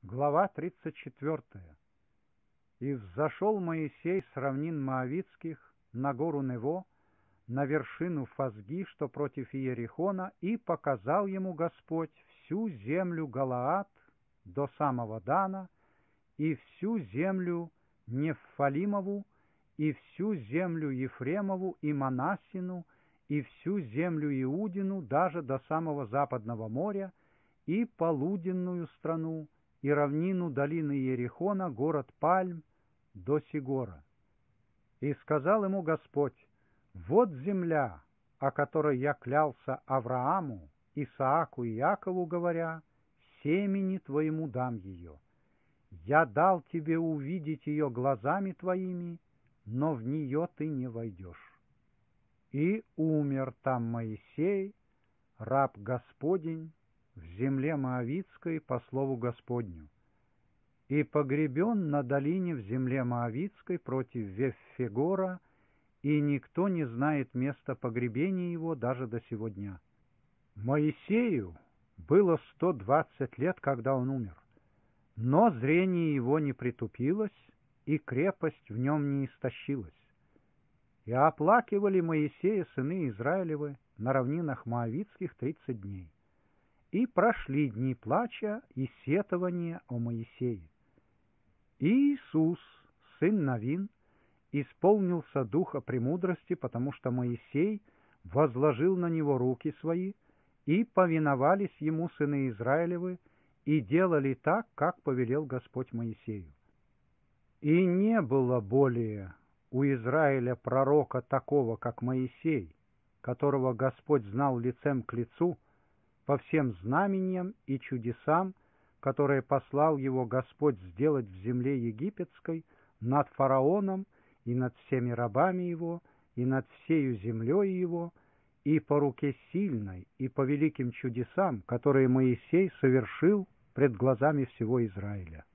Глава 34. «И взошел Моисей с равнин Моавитских на гору Нево, на вершину Фазги, что против Иерихона, и показал ему Господь всю землю Галаад до самого Дана, и всю землю Неффалимову, и всю землю Ефремову и Манассину, и всю землю Иудину, даже до самого западного моря, и полуденную страну, и равнину долины Иерихона, город Пальм, до Сигора. И сказал ему Господь: вот земля, о которой я клялся Аврааму, Исааку и Якову, говоря: семени твоему дам ее. Я дал тебе увидеть ее глазами твоими, но в нее ты не войдешь. И умер там Моисей, раб Господень, в земле Моавитской по слову Господню, и погребен на долине в земле Моавитской против Веффегора, и никто не знает места погребения его даже до сего дня. Моисею было 120 лет, когда он умер, но зрение его не притупилось, и крепость в нем не истощилась. И оплакивали Моисея сыны Израилевы на равнинах Моавитских 30 дней. И прошли дни плача и сетования о Моисее. И Иисус, сын Навин, исполнился духа премудрости, потому что Моисей возложил на него руки свои, и повиновались ему сыны Израилевы, и делали так, как повелел Господь Моисею. И не было более у Израиля пророка такого, как Моисей, которого Господь знал лицем к лицу, по всем знамениям и чудесам, которые послал его Господь сделать в земле египетской, над фараоном и над всеми рабами его, и над всею землей его, и по руке сильной, и по великим чудесам, которые Моисей совершил пред глазами всего Израиля.